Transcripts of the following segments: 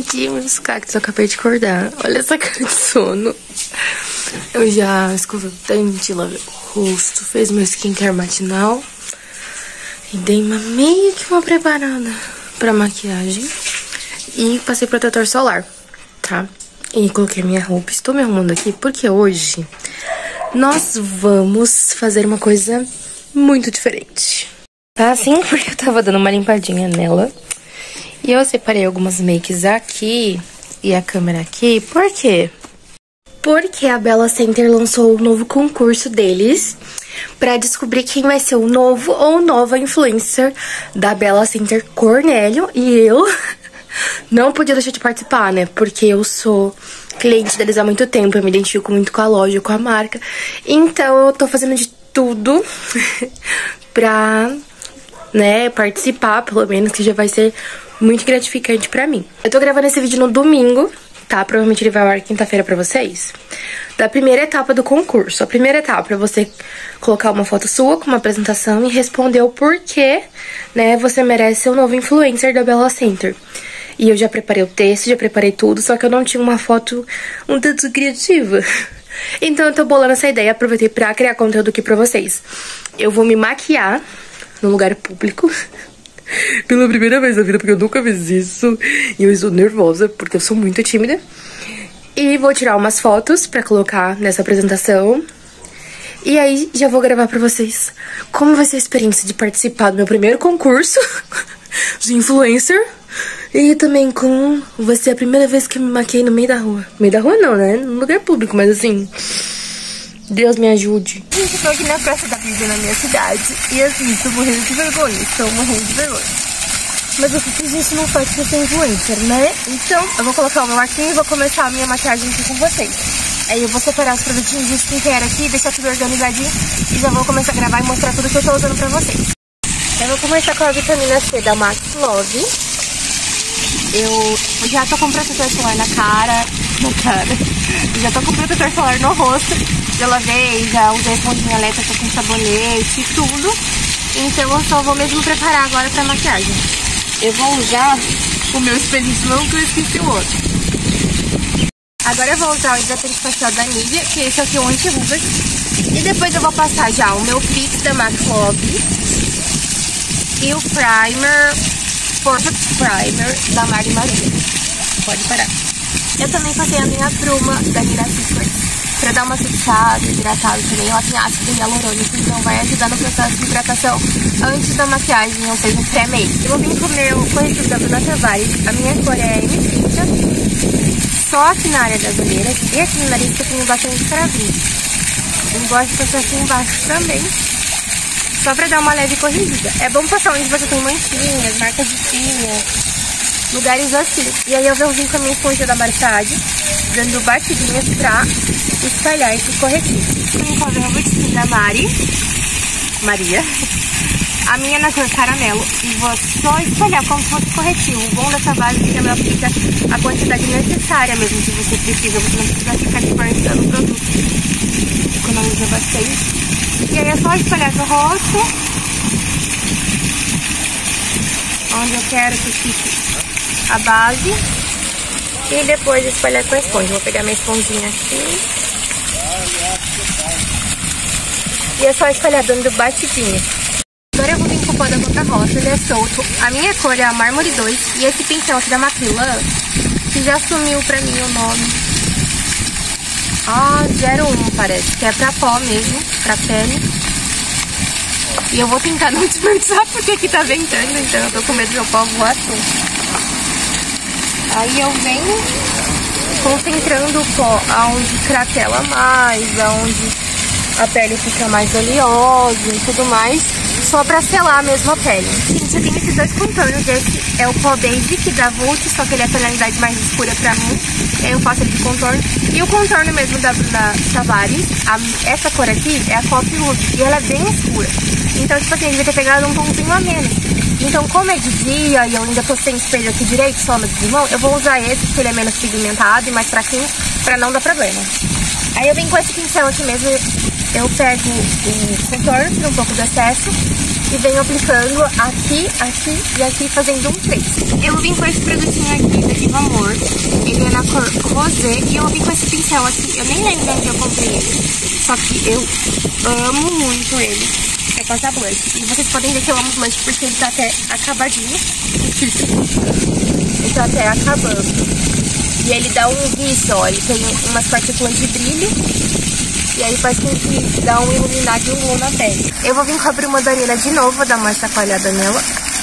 Gente, meus cactos, eu acabei de acordar. Olha essa cara de sono. Eu já escovei o dente, lavei o rosto, fez meu skincare matinal. E dei meio que uma preparada pra maquiagem. E passei protetor solar, tá? E coloquei minha roupa. Estou me arrumando aqui porque hoje nós vamos fazer uma coisa muito diferente. Tá assim, porque eu tava dando uma limpadinha nela. E eu separei algumas makes aqui e a câmera aqui. Por quê? Porque a Bella Center lançou o novo concurso deles pra descobrir quem vai ser o novo ou nova influencer da Bella Center Cornélio. E eu não podia deixar de participar, né? Porque eu sou cliente deles há muito tempo, eu me identifico muito com a loja, com a marca. Então eu tô fazendo de tudo pra, né, participar, pelo menos, que já vai ser muito gratificante pra mim. Eu tô gravando esse vídeo no domingo, tá? Provavelmente ele vai ao ar quinta-feira pra vocês. Da primeira etapa do concurso. A primeira etapa é você colocar uma foto sua com uma apresentação e responder o porquê, né, você merece ser o novo influencer da Bella Center. E eu já preparei o texto, já preparei tudo, só que eu não tinha uma foto um tanto criativa. Então eu tô bolando essa ideia, aproveitei pra criar conteúdo aqui pra vocês. Eu vou me maquiar no lugar público pela primeira vez na vida, porque eu nunca fiz isso. E eu estou nervosa, porque eu sou muito tímida. E vou tirar umas fotos pra colocar nessa apresentação. E aí já vou gravar pra vocês como vai ser a experiência de participar do meu primeiro concurso de influencer. E também como vai ser a primeira vez que eu me maquiei no meio da rua. No meio da rua não, né? No lugar público, mas assim, Deus me ajude. Gente, eu tô aqui na Praça da Bíblia, na minha cidade. E assim, tô morrendo de vergonha. Estou morrendo de vergonha. Mas o que a gente não faz pra ser influencer, né? Então, eu vou colocar o meu arquinho e vou começar a minha maquiagem aqui com vocês. Aí eu vou separar os produtinhos de skincare aqui, deixar tudo organizadinho. E já vou começar a gravar e mostrar tudo que eu tô usando pra vocês. Eu vou começar com a vitamina C da Max Love. Eu já tô com protetor solar na cara. Já tô com protetor solar no rosto. Já lavei, já usei esponjinha elétrica com sabonete e tudo. Então eu só vou mesmo preparar agora pra maquiagem. Eu vou usar o meu espelhinho de mão, que eu esqueci o outro. Agora eu vou usar o hidratante facial da Nivea, que esse aqui é o anti-rugas. E depois eu vou passar já o meu Fix da Max Love. E o primer, Perfect Primer da Mari Maria. Pode parar. Eu também passei a minha bruma da Miracle Secrets pra dar uma fixada, hidratada também. Ela tem ácido hialurônico, então vai ajudar no processo de hidratação antes da maquiagem, ou seja, pré-make. Eu vou vir com o meu corretivo da Bruna Tavares. A minha cor é M30. Só aqui na área das olheiras e aqui no nariz que eu tenho bastante cravinho. Eu gosto de passar aqui embaixo também, só pra dar uma leve corrigida. É bom passar onde você tem manchinhas, marcas de espinha, lugares assim. E aí eu vou vir com a minha esponja da Marsad, dando batidinhas pra espalhar esse corretivo. Vou fazer o botiquinho da Maria. A minha é na cor caramelo. E vou só espalhar como se fosse corretivo. O bom dessa base é que ela aplica a quantidade necessária mesmo que você precisa. Você não precisa ficar disfarçando o produto. Economiza bastante. E aí é só espalhar no rosto, onde eu quero que fique a base. E depois espalhar com a esponja. Vou pegar minha esponjinha aqui. E é só espalhar dando batidinha. Agora eu vou vir com o pó da Boca Rosa, ele é solto. A minha cor é a Mármore 2. E esse pincel aqui da Macrylan, que já sumiu pra mim o nome. 01 parece, que é pra pó mesmo, pra pele. E eu vou tentar não desperdiçar porque aqui tá ventando, então eu tô com medo do meu pó voar tudo. Aí eu venho concentrando o pó aonde cratela mais, aonde a pele fica mais oleosa e tudo mais, só pra selar mesmo a pele. Gente, eu tenho esses dois contornos. Esse é o pó Basic da Vult, só que ele é a tonalidade mais escura pra mim. Aí eu faço ele de contorno. E o contorno mesmo da Bruna Tavares, essa cor aqui é a Coffee Look, e ela é bem escura. Então, tipo assim, eu devia ter pegado um tomzinho a menos. Então, como é de dia e eu ainda tô sem espelho aqui direito, só no de mão, eu vou usar esse, porque ele é menos pigmentado e mais fraquinho, pra não dar problema. Aí eu venho com esse pincel aqui mesmo, eu pego o contorno, tiro um pouco do excesso e venho aplicando aqui, aqui e aqui, fazendo um trace. Eu vim com esse produtinho aqui da Viva Amor, ele é na cor rosé e eu vim com esse pincel aqui, eu nem lembro onde eu comprei ele, só que eu amo muito ele, pra passar blush. E vocês podem ver que eu amo blush porque ele tá até acabadinho, ele tá até acabando. E ele dá um viço, ó, ele tem umas partículas de brilho e aí faz com que dá um iluminado e um glow na pele. Eu vou vir com a bruma da Nina de novo, vou dar uma chacoalhada nela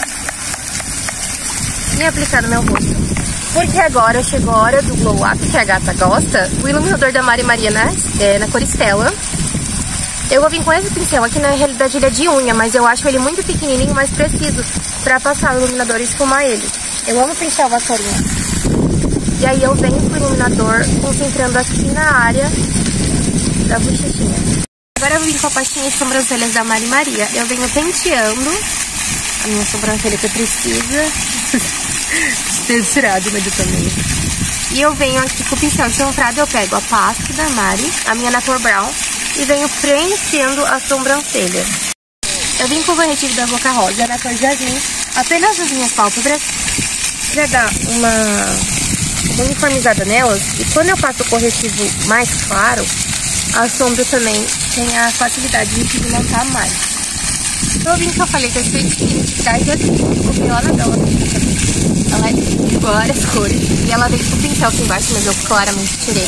e aplicar no meu rosto. Porque agora chegou a hora do glow up que a gata gosta, o iluminador da Mari Maria na cor Stella. Eu vou vir com esse pincel aqui, na realidade ele é de unha, mas eu acho ele muito pequenininho, mas preciso pra passar o iluminador e esfumar ele. Eu amo pincel vassourinha. E aí eu venho com o iluminador concentrando aqui na área da bochechinha. Agora eu vim com a pastinha de sobrancelhas da Mari Maria. Eu venho penteando a minha sobrancelha que precisa ter tirado, mas eu também. E eu venho aqui com o pincel chanfrado, eu pego a pasta da Mari, a minha na cor brown, e venho preenchendo a sobrancelha. Eu vim com o corretivo da Boca Rosa na cor jasmim, apenas as minhas pálpebras, pra dar uma uniformizada nelas. E quando eu passo o corretivo mais claro, a sombra também tem a facilidade de pigmentar mais. Eu vim com a paleta Sweet Tint aqui, comprei lá na Bela. Ela é de várias cores e ela veio com o pincel aqui embaixo, mas eu claramente tirei.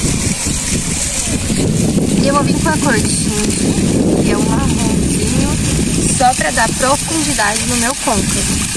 E eu vou vir com a cor de Tint, que é um marronzinho, só pra dar profundidade no meu côncavo.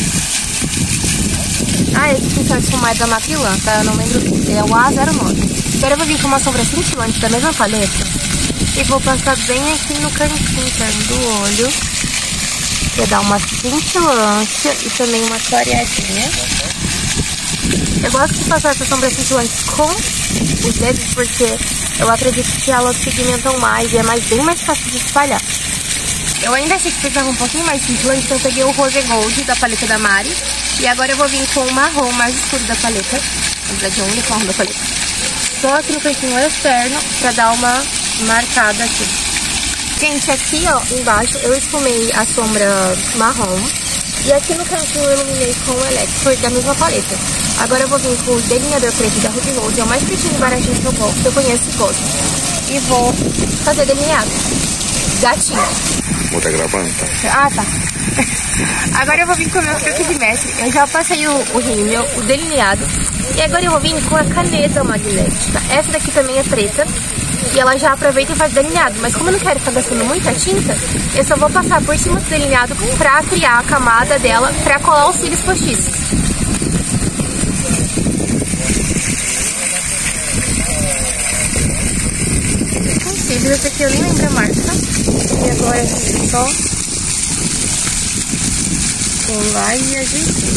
Ah, esse pincel esfumado da Mapilã, tá? Eu não lembro, é o A09. Agora eu vou vir com uma sombra cintilante da mesma paleta e vou passar bem aqui no cantinho interno do olho, pra dar uma cintilância e também uma clareadinha. Eu gosto de passar essas sombras cintilantes com os dedos porque eu acredito que elas pigmentam mais e é bem mais fácil de espalhar. Eu ainda achei que precisava um pouquinho mais cintilante, então eu peguei o Rose Gold da paleta da Mari. E agora eu vou vir com o marrom mais escuro da paleta. Na verdade, é o único marrom da paleta. Só aqui no cantinho externo, pra dar uma marcada aqui. Gente, aqui ó, embaixo eu esfumei a sombra marrom. E aqui no cantinho eu iluminei com o Electric da mesma paleta. Agora eu vou vir com o delineador preto da Ruby Gold. É o mais pretinho e baratinho que eu conheço e gosto. E vou fazer delineado. Gatinho. Vou estar gravando, tá? Ah, tá. Agora eu vou vir com o meu truque de mestre. Eu já passei o rímel, o delineado. E agora eu vou vir com a caneta magnética. Essa daqui também é preta. E ela já aproveita e faz delineado. Mas como eu não quero ficar gastando muita tinta, eu só vou passar por cima do delineado pra criar a camada dela, pra colar os cílios postiços. Com cílios, esse aqui eu nem lembro a marca. E agora só colar e ajeitar.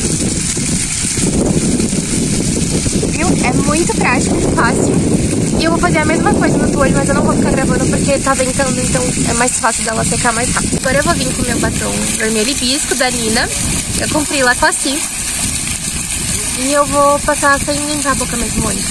Viu? É muito prático e fácil. E eu vou fazer a mesma coisa no olho, mas eu não vou ficar gravando porque tá ventando, então é mais fácil dela secar mais rápido. Agora eu vou vir com o meu batom vermelho hibisco da Nina. Eu comprei lá com a Si. E eu vou passar sem limpar a boca mesmo, olho.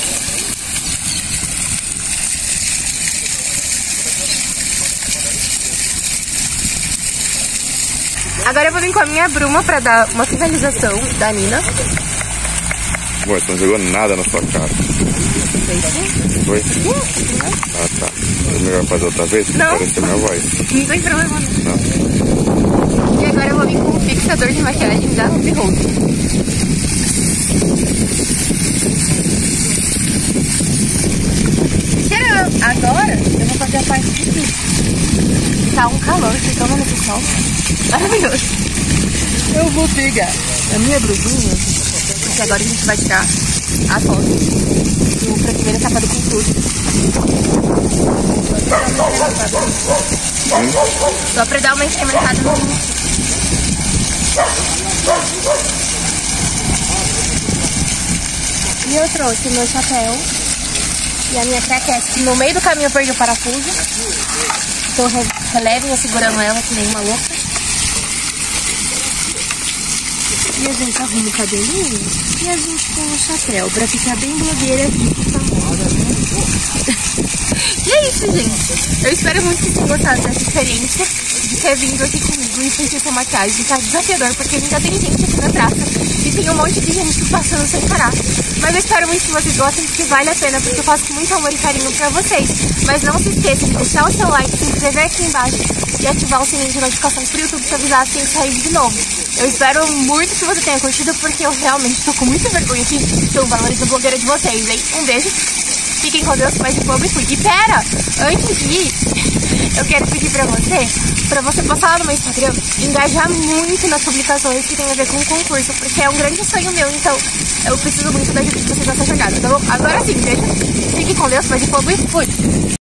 Agora eu vou vir com a minha bruma pra dar uma finalização da Nina. Ué, você não jogou nada na sua cara. Foi? Sim. Ah, tá. É melhor fazer outra vez? Não. Parecer minha voz. Não tem problema. Não. E agora eu vou vir com um fixador de maquiagem da Ruby Gold. Agora eu vou fazer a parte difícil. Tá um calor, vocês estão vendo esse sol? Maravilhoso. Eu vou pegar a minha brusinha, porque agora a gente vai tirar a foto pra primeira capa do concurso. Só pra dar uma incrementada no vestido. E eu trouxe o meu chapéu e a minha craquete. No meio do caminho eu perdi o parafuso. Tô relevem segurando ela que nem uma louca. E a gente arruma o cabelinho e a gente põe o chapéu pra ficar bem blogueira aqui, famosa, né? E é isso, gente. Eu espero muito que vocês tenham gostado dessa experiência de ter vindo aqui comigo e fez essa maquiagem. Tá desafiador, porque ainda tem gente aqui na praça e tem um monte de gente passando sem parar. Mas eu espero muito que vocês gostem, porque vale a pena, porque eu faço com muito amor e carinho pra vocês. Mas não se esqueça de deixar o seu like, se inscrever aqui embaixo e ativar o sininho de notificações pro YouTube te avisar assim que sair de novo. Eu espero muito que você tenha curtido, porque eu realmente tô com muita vergonha aqui pelo valor da blogueira de vocês, hein? Um beijo, fiquem com Deus, paz e povo e fui. E pera, antes de ir, eu quero pedir pra você passar lá no meu Instagram, engajar muito nas publicações que tem a ver com o concurso, porque é um grande sonho meu, então eu preciso muito da ajuda de vocês nessa jornada, tá bom? Agora sim, beijo, fiquem com Deus, paz e povo e fui!